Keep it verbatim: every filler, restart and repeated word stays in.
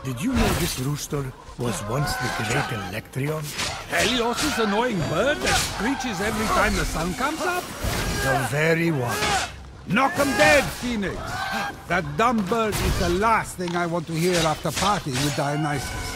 Did you know this rooster was once the great Electrion? Helios' annoying bird that screeches every time the sun comes up? The very one. Knock 'em dead, Phoenix! That dumb bird is the last thing I want to hear after partying with Dionysus.